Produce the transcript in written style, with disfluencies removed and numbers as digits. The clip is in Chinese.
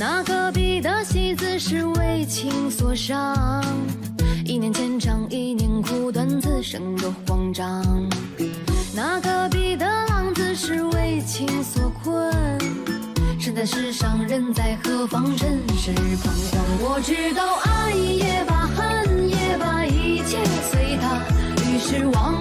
那隔壁的戏子是为情所伤，1年牵肠1年苦，断此生多慌张。那隔壁的浪子是为情所困，身在世上人在何方，尘世彷徨。我知道爱也罢，恨也罢，一切随他，于是忘